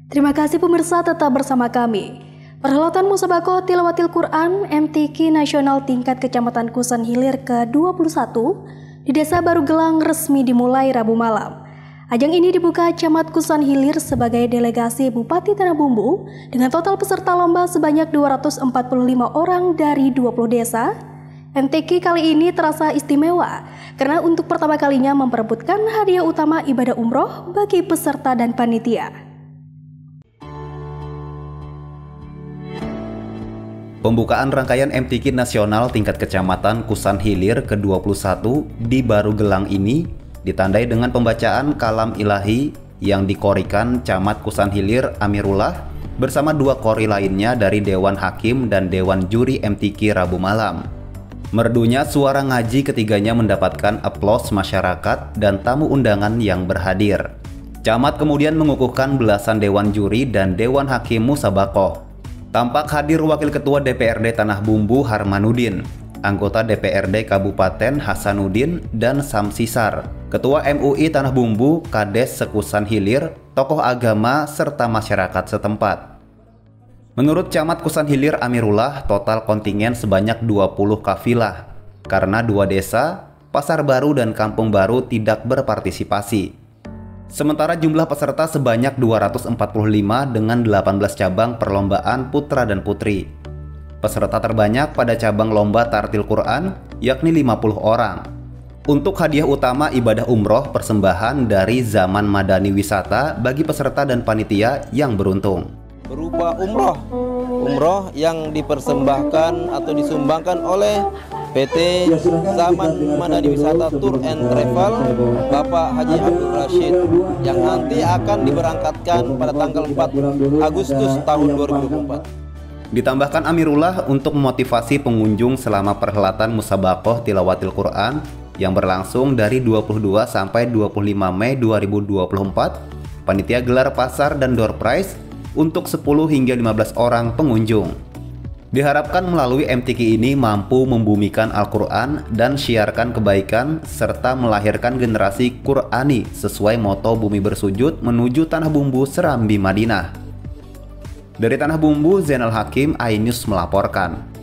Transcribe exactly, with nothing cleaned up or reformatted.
Terima kasih pemirsa tetap bersama kami. Perhelatan Musabaqah Tilawatil Quran M T Q Nasional tingkat Kecamatan Kusan Hilir ke dua puluh satu di Desa Baru Gelang resmi dimulai Rabu malam. Ajang ini dibuka Camat Kusan Hilir sebagai delegasi Bupati Tanah Bumbu dengan total peserta lomba sebanyak dua ratus empat puluh lima orang dari dua puluh desa. M T Q kali ini terasa istimewa karena untuk pertama kalinya memperebutkan hadiah utama ibadah umroh bagi peserta dan panitia. Pembukaan rangkaian M T Q Nasional tingkat Kecamatan Kusan Hilir ke dua puluh satu di Baru Gelang ini ditandai dengan pembacaan kalam ilahi yang dikorikan Camat Kusan Hilir Amirullah bersama dua kori lainnya dari Dewan Hakim dan Dewan Juri M T Q Rabu malam. Merdunya suara ngaji ketiganya mendapatkan aplaus masyarakat dan tamu undangan yang berhadir. Camat kemudian mengukuhkan belasan Dewan Juri dan Dewan Hakim Musabaqah. Tampak hadir Wakil Ketua D P R D Tanah Bumbu Harmanudin, anggota D P R D Kabupaten Hasanuddin dan Samsisar, Ketua M U I Tanah Bumbu, Kades Sekusan Hilir, tokoh agama, serta masyarakat setempat. Menurut Camat Kusan Hilir Amirullah, total kontingen sebanyak dua puluh kafilah, karena dua desa, Pasar Baru dan Kampung Baru tidak berpartisipasi. Sementara jumlah peserta sebanyak dua ratus empat puluh lima dengan delapan belas cabang perlombaan putra dan putri. Peserta terbanyak pada cabang lomba tartil Quran, yakni lima puluh orang. Untuk hadiah utama ibadah umroh persembahan dari Zaman Madani Wisata bagi peserta dan panitia yang beruntung. Berupa umroh, umroh yang dipersembahkan atau disumbangkan oleh P T Zaman Madani Wisata Tour and Travel Bapak Haji Abdul Rashid yang nanti akan diberangkatkan pada tanggal empat Agustus tahun dua ribu dua puluh empat. Ditambahkan Amirullah untuk memotivasi pengunjung selama perhelatan Musabaqah Tilawatil Quran yang berlangsung dari dua puluh dua sampai dua puluh lima Mei dua ribu dua puluh empat, panitia gelar pasar dan door prize untuk sepuluh hingga lima belas orang pengunjung. Diharapkan melalui M T Q ini mampu membumikan Al-Quran dan syiarkan kebaikan serta melahirkan generasi Qurani sesuai moto Bumi Bersujud menuju Tanah Bumbu Serambi Madinah. Dari Tanah Bumbu, Zainal Hakim, iNews melaporkan.